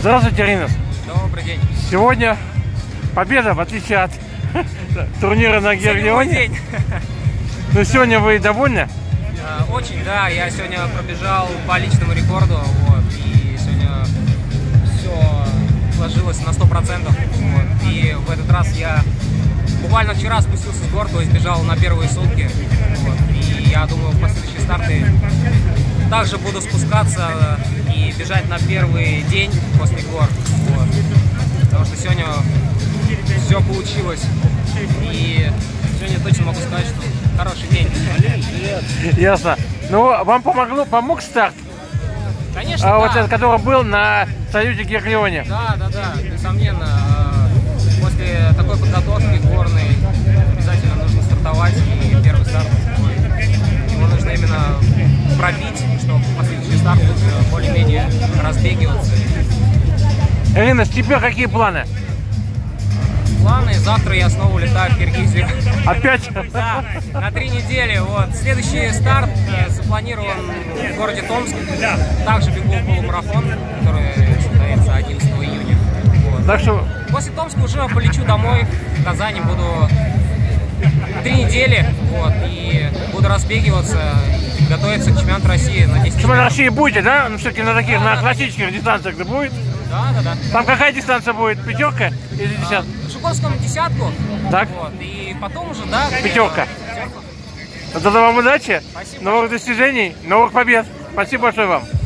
Здравствуйте, Ринас. Добрый день. Сегодня победа, в отличие от турнира на Георгионе. Но сегодня вы довольны? Очень, да. Я сегодня пробежал по личному рекорду, вот, и сегодня все сложилось на 100%. Вот, и в этот раз я буквально вчера спустился с гор, то есть бежал на первые сутки. Вот, и я думаю, в последующие старты также буду спускаться и бежать на первый день после гор. Вот, потому что сегодня все получилось. И сегодня точно могу сказать, что хороший день. Ясно. Ну, вам помог старт? Конечно, да. Вот этот, который был на Союзе Георгионе. Да, несомненно. После такой подготовки горной обязательно нужно стартовать. И первый старт, его нужно именно пробить, чтобы последующий старт более-менее разбегиваться. Ирина, с тебя какие планы? Планы. Завтра я снова улетаю в Киргизию. Опять? Да, на 3 недели. Вот. Следующий старт запланирован в городе Томск. Также бегу полумарафон, который состоится 11 июня. Вот. Так что... После Томска уже полечу домой, в Казани буду 3 недели, вот, и буду разбегиваться, готовиться к чемпионату России на 10 Чемпионат России будете, да? Ну, все-таки на таких, на классических дистанциях, да, будет? Да. Там какая дистанция будет? Пятерка или десятка? В Жуковском десятку. Так. Вот, и потом уже, да. Пятерка. Тогда вам удачи, Спасибо. новых достижений, новых побед. Спасибо большое вам.